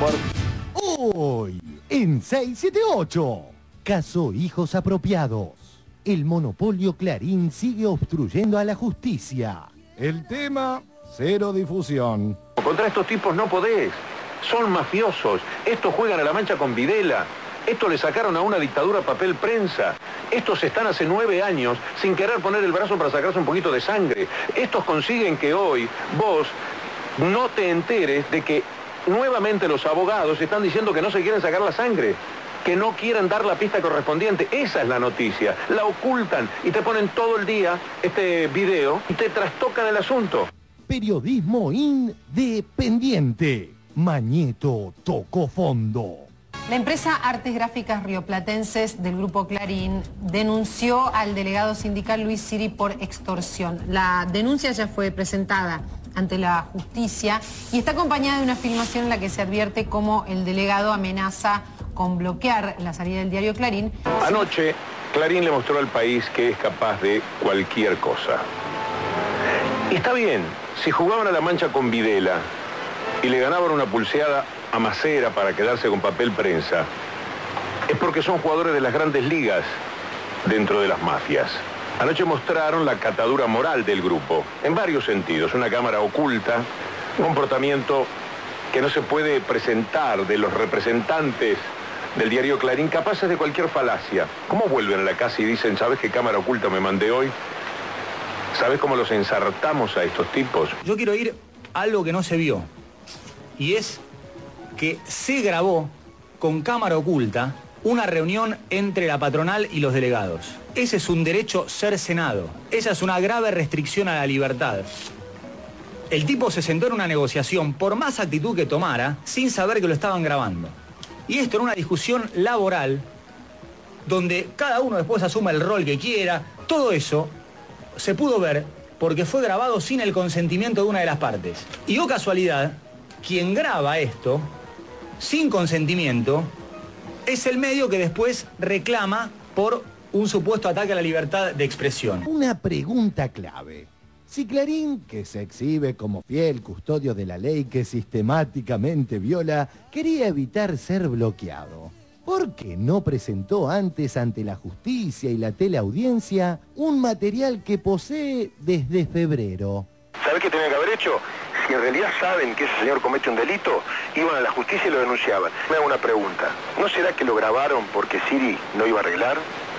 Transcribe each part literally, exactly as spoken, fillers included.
fuerte. Hoy, en seiscientos setenta y ocho, caso Hijos Apropiados. El monopolio Clarín sigue obstruyendo a la justicia. El tema, cero difusión. Contra estos tipos no podés. Son mafiosos. Estos juegan a la mancha con Videla. Estos le sacaron a una dictadura papel prensa. Estos están hace nueve años sin querer poner el brazo para sacarse un poquito de sangre. Estos consiguen que hoy vos no te enteres de que nuevamente los abogados están diciendo que no se quieren sacar la sangre, que no quieren dar la pista correspondiente. Esa es la noticia. La ocultan y te ponen todo el día este video y te trastocan el asunto. Periodismo independiente. Mañeto tocó fondo. La empresa Artes Gráficas Rioplatenses del Grupo Clarín denunció al delegado sindical Luis Siri por extorsión. La denuncia ya fue presentada ante la justicia y está acompañada de una filmación en la que se advierte cómo el delegado amenaza con bloquear la salida del diario Clarín. Anoche, Clarín le mostró al país que es capaz de cualquier cosa. Y está bien, si jugaban a la mancha con Videla y le ganaban una pulseada a Macera para quedarse con papel prensa, es porque son jugadores de las grandes ligas dentro de las mafias. Anoche mostraron la catadura moral del grupo, en varios sentidos. Una cámara oculta, un comportamiento que no se puede presentar de los representantes del diario Clarín, capaces de cualquier falacia. ¿Cómo vuelven a la casa y dicen, ¿sabes qué cámara oculta me mandé hoy? ¿Sabes cómo los ensartamos a estos tipos? Yo quiero ir a algo que no se vio, y es que se grabó con cámara oculta una reunión entre la patronal y los delegados. Ese es un derecho cercenado. Esa es una grave restricción a la libertad. El tipo se sentó en una negociación, por más actitud que tomara, sin saber que lo estaban grabando. Y esto en una discusión laboral, donde cada uno después asuma el rol que quiera. Todo eso se pudo ver porque fue grabado sin el consentimiento de una de las partes. Y oh casualidad, quien graba esto sin consentimiento es el medio que después reclama por un supuesto ataque a la libertad de expresión. Una pregunta clave. Si Clarín, que se exhibe como fiel custodio de la ley que sistemáticamente viola, quería evitar ser bloqueado, ¿por qué no presentó antes ante la justicia y la teleaudiencia un material que posee desde febrero? ¿Sabés qué tenía que haber hecho? Si en realidad saben que ese señor comete un delito, iban a la justicia y lo denunciaban. Me hago una pregunta. ¿No será que lo grabaron porque Siri no iba a arreglar?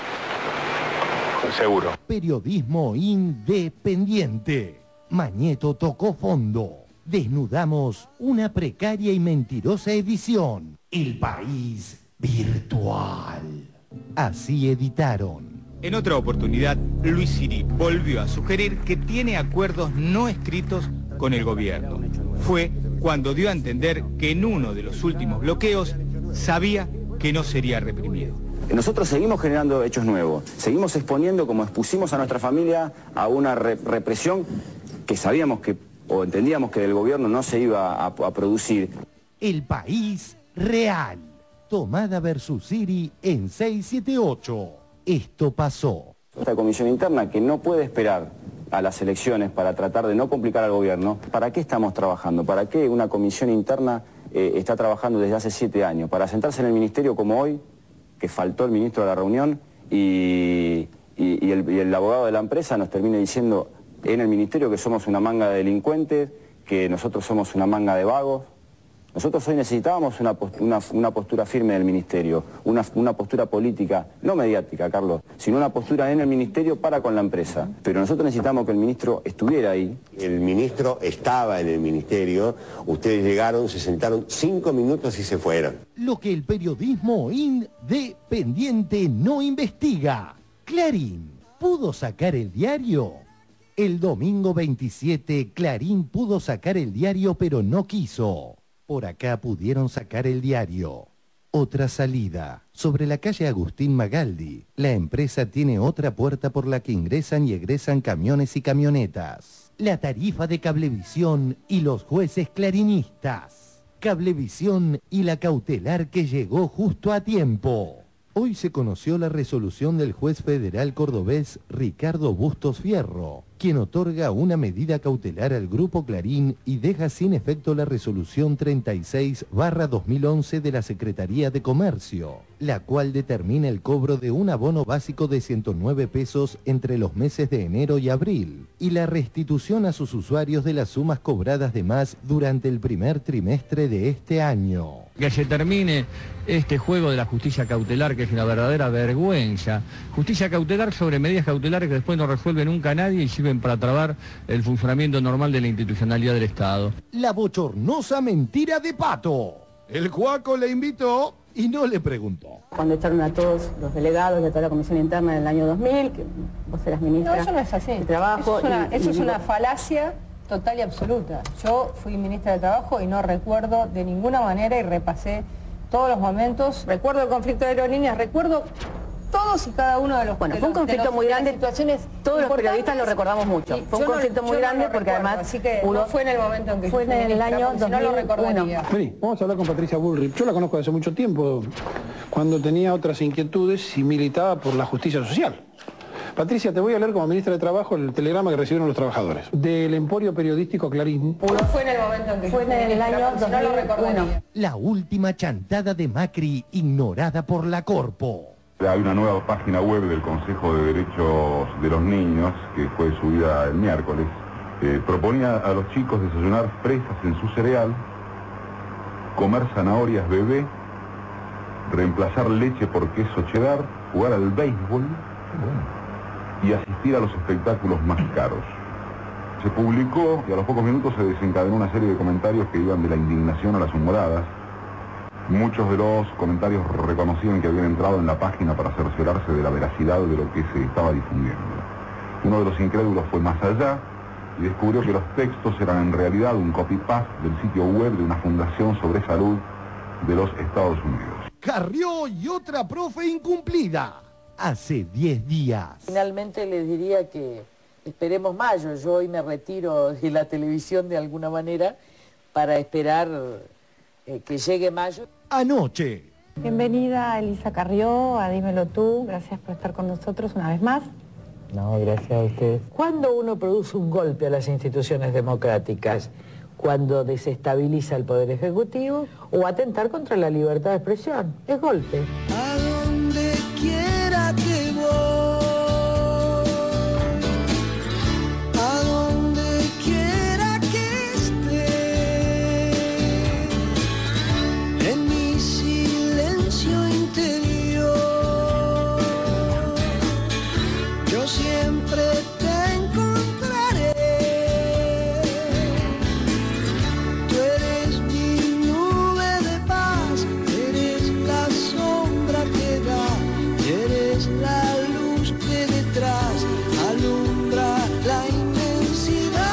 Seguro. Periodismo independiente. Mañeto tocó fondo. Desnudamos una precaria y mentirosa edición. El país virtual. Así editaron. En otra oportunidad, Luis Siri volvió a sugerir que tiene acuerdos no escritos con el gobierno. Fue cuando dio a entender que en uno de los últimos bloqueos sabía que no sería reprimido. Nosotros seguimos generando hechos nuevos, seguimos exponiendo, como expusimos a nuestra familia, a una re represión que sabíamos que, o entendíamos que del gobierno no se iba a, a producir. El país real. Tomada versus Siri en seiscientos setenta y ocho. Esto pasó. Esta comisión interna que no puede esperar a las elecciones para tratar de no complicar al gobierno. ¿Para qué estamos trabajando? ¿Para qué una comisión interna eh, está trabajando desde hace siete años? ¿Para sentarse en el ministerio como hoy, que faltó el ministro de la reunión y, y, y, el, y el abogado de la empresa nos termina diciendo en el ministerio que somos una manga de delincuentes, que nosotros somos una manga de vagos? Nosotros hoy necesitábamos una, post una, una postura firme del ministerio, una, una postura política, no mediática, Carlos, sino una postura en el ministerio para con la empresa. Pero nosotros necesitamos que el ministro estuviera ahí. El ministro estaba en el ministerio, ustedes llegaron, se sentaron cinco minutos y se fueron. Lo que el periodismo independiente no investiga. Clarín, ¿pudo sacar el diario? El domingo veintisiete, Clarín pudo sacar el diario, pero no quiso. Por acá pudieron sacar el diario. Otra salida. Sobre la calle Agustín Magaldi, la empresa tiene otra puerta por la que ingresan y egresan camiones y camionetas. La tarifa de Cablevisión y los jueces clarinistas. Cablevisión y la cautelar que llegó justo a tiempo. Hoy se conoció la resolución del juez federal cordobés Ricardo Bustos Fierro, quien otorga una medida cautelar al Grupo Clarín y deja sin efecto la resolución treinta y seis barra dos mil once de la Secretaría de Comercio, la cual determina el cobro de un abono básico de ciento nueve pesos entre los meses de enero y abril, y la restitución a sus usuarios de las sumas cobradas de más durante el primer trimestre de este año. Que se termine este juego de la justicia cautelar, que es una verdadera vergüenza. Justicia cautelar sobre medidas cautelares que después no resuelve nunca nadie y sirven para trabar el funcionamiento normal de la institucionalidad del Estado. La bochornosa mentira de Pato. El Juaco le invitó y no le preguntó. Cuando echaron a todos los delegados de toda la Comisión Interna en el año dos mil, que vos eras ministra. No, eso no es así. De Trabajo. Eso es una, y, eso y es digo, una falacia total y absoluta. Yo fui ministra de Trabajo y no recuerdo de ninguna manera, y repasé todos los momentos, recuerdo el conflicto de aerolíneas, recuerdo todos y cada uno de los... Bueno, de fue un los, conflicto los, muy grande, situaciones todos los periodistas lo recordamos mucho. Fue un conflicto no, muy grande no porque recuerdo, además... Así que uno, no fue en el momento en que fue yo fui en el ministra, año porque dos mil uno. Si no lo recordaría. Vení, vamos a hablar con Patricia Bullrich. Yo la conozco desde hace mucho tiempo, cuando tenía otras inquietudes y militaba por la justicia social. Patricia, te voy a leer como ministra de Trabajo el telegrama que recibieron los trabajadores. Del Emporio Periodístico Clarín. No fue en el momento en que fue yo fui en el ministra, año porque si no lo recordaría. La última chantada de Macri ignorada por la Corpo. Hay una nueva página web del Consejo de Derechos de los Niños, que fue subida el miércoles. Eh, proponía a los chicos desayunar fresas en su cereal, comer zanahorias bebé, reemplazar leche por queso cheddar, jugar al béisbol y asistir a los espectáculos más caros. Se publicó y a los pocos minutos se desencadenó una serie de comentarios que iban de la indignación a las humoradas. Muchos de los comentarios reconocían que habían entrado en la página para cerciorarse de la veracidad de lo que se estaba difundiendo. Uno de los incrédulos fue más allá y descubrió que los textos eran en realidad un copy-paste del sitio web de una fundación sobre salud de los Estados Unidos. Carrió y otra profe incumplida. Hace diez días. Finalmente les diría que esperemos mayo. Yo hoy me retiro de la televisión de alguna manera para esperar eh, que llegue mayo. Anoche. Bienvenida Elisa Carrió, a Dímelo Tú. Gracias por estar con nosotros una vez más. No, gracias a ustedes. ¿Cuándo uno produce un golpe a las instituciones democráticas? ¿Cuando desestabiliza el Poder Ejecutivo o atentar contra la libertad de expresión? Es golpe. A donde quiera que voy, a donde quiera que esté, en mi silencio interior, yo siempre te encontraré. Tú eres mi nube de paz, eres la sombra que da, y eres la luz que detrás alumbra la inmensidad.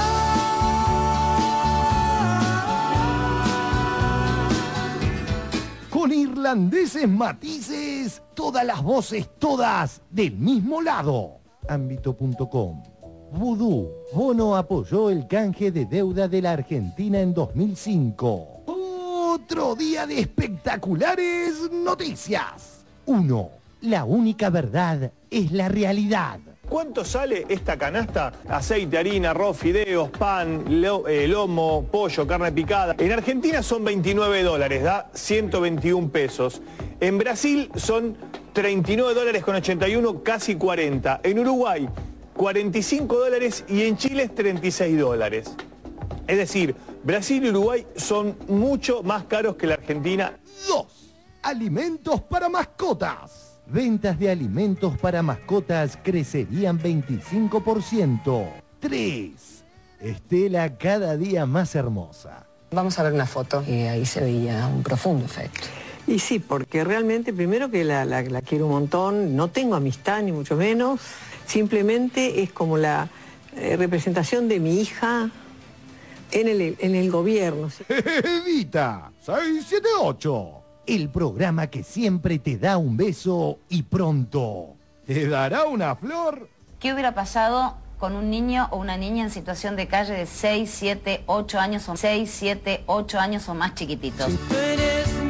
Con irlandeses matices, todas las voces, todas del mismo lado. Ámbito punto com. Vudú. Bono apoyó el canje de deuda de la Argentina en dos mil cinco. Otro día de espectaculares noticias. uno. La única verdad es la realidad. ¿Cuánto sale esta canasta? Aceite, harina, arroz, fideos, pan, lo, eh, lomo, pollo, carne picada. En Argentina son veintinueve dólares, da ciento veintiún pesos. En Brasil son treinta y nueve dólares con ochenta y uno, casi cuarenta. En Uruguay, cuarenta y cinco dólares y en Chile es treinta y seis dólares. Es decir, Brasil y Uruguay son mucho más caros que la Argentina. dos. Alimentos para mascotas. Ventas de alimentos para mascotas crecerían veinticinco por ciento. tres. Estela cada día más hermosa. Vamos a ver una foto y ahí se veía un profundo efecto. Y sí, porque realmente, primero que la, la, la quiero un montón, no tengo amistad ni mucho menos, simplemente es como la eh, representación de mi hija en el, en el gobierno. Evita seis siete ocho. El programa que siempre te da un beso y pronto te dará una flor. ¿Qué hubiera pasado con un niño o una niña en situación de calle de seis, siete, ocho años o seis, siete, ocho años o más chiquititos? Si tú eres